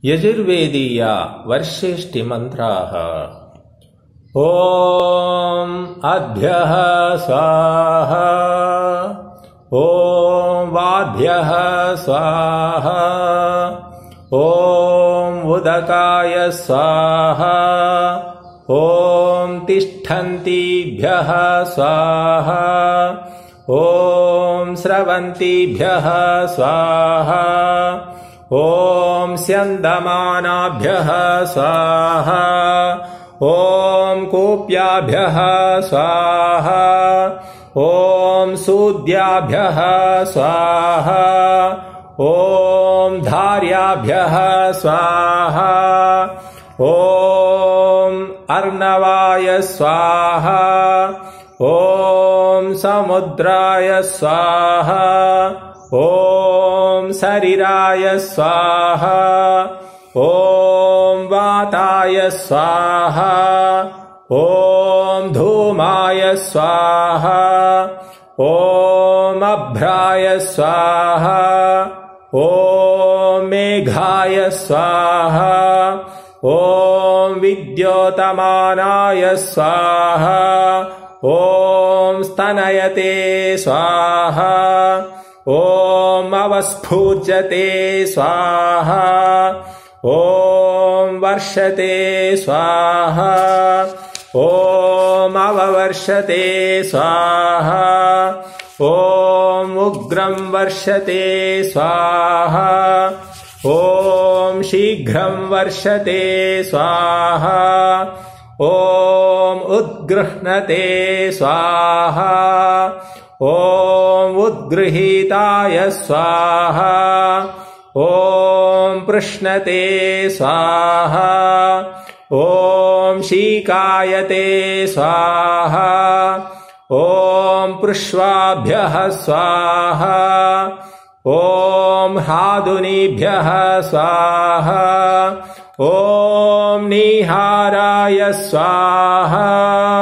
यजुर्वेदीया वर्षेष्टिमन्त्राः। ॐ अद्भ्यः स्वाहा, ॐ वाद्भ्यः स्वाहा, ॐ उदकाय स्वाहा, ॐ तिष्ठन्तीभ्यः स्वाहा, ॐ स्रवन्तीभ्यः स्वाहा, ॐ स्यन्दमानाभ्यः स्वाहा, ॐ कूप्याभ्यः स्वाहा, ॐ सूद्याभ्यः स्वाहा, ॐ धार्याभ्यः स्वाहा, ॐ अर्णवाय स्वाहा, ॐ समुद्राय स्वाहा, ॐ शरीराय स्वाहा, ॐ वाताय स्वाहा, ॐ धूमाय स्वाहा, ॐ अभ्राय स्वाहा, ॐ मेघाय स्वाहा, ॐ विद्योतमानाय स्वाहा, ॐ स्तनयते स्वाहा, ॐ अवस्फूज्यते स्वाहा, ॐ वर्षते स्वाहा, ॐ अववर्षते स्वाहा, ॐ उग्रं वर्षते स्वाहा, ॐ शीघ्रं वर्षते स्वाहा, ॐ उद्गृह्णते स्वाहा, ॐ उद्गृहीताय स्वाहा, ॐ पृश्नते स्वाहा, ॐ शीकायते स्वाहा, ॐ पृश्वाभ्यः स्वाहा, ॐ हादुनीभ्यः स्वाहा, ॐ निहाराय स्वाहा।